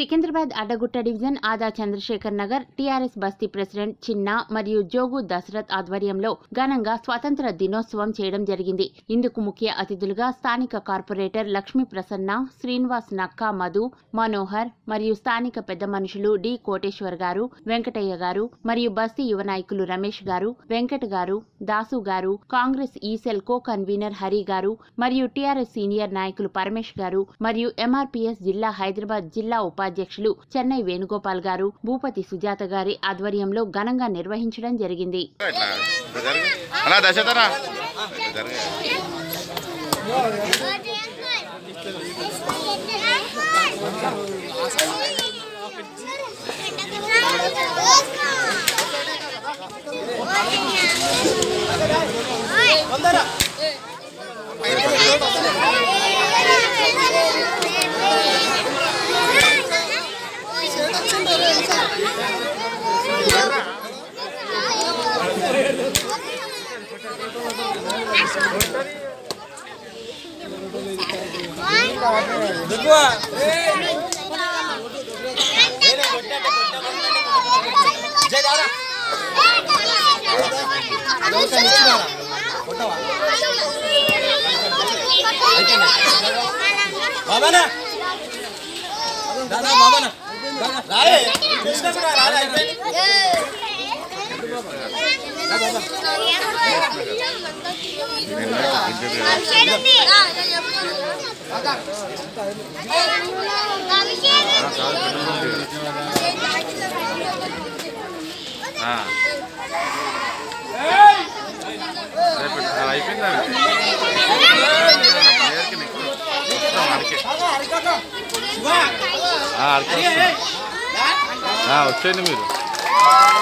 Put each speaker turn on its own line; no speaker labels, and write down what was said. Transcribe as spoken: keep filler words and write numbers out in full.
Secunderabad Addagutta division ఆదా Chandrashekar Nagar TRS బస్తీ president చిన్న మరియు జోగు దశరథ్ ఆధ్వర్యంలో ఘనంగా స్వాతంత్ర దినోత్సవం చేయడం జరిగింది. ఇందుకు ముఖ్య అతిథులుగా స్థానిక కార్పొరేటర్ లక్ష్మీ ప్రసన్న, శ్రీనివాస్ నక్కా, మధు, మనోహర్ మరియు స్థానిక పెద్ద మనుషులు డి కోటేశ్వర్ గారు, వెంకటయ్య గారు మరియు బస్తీ యువ నాయకులు రమేష్ గారు, వెంకట్ గారు, దాసు గారు, కాంగ్రెస్ ఈసెల్ కో కన్వీనర్ హరి గారు మరియు టీఆర్ఎస్ సీనియర్ నాయకులు పరమేష్ గారు మరియు ఎంఆర్పీఎస్ జిల్లా హైదరాబాద్ జిల్లా ఉపాధ్యక్షులు చెన్నై వేణుగోపాల్ గారు, భూపతి సుజాత గారి ఆధ్వర్యంలో ఘనంగా నిర్వహించడం జరిగింది.
వచ్చేయండి మీరు.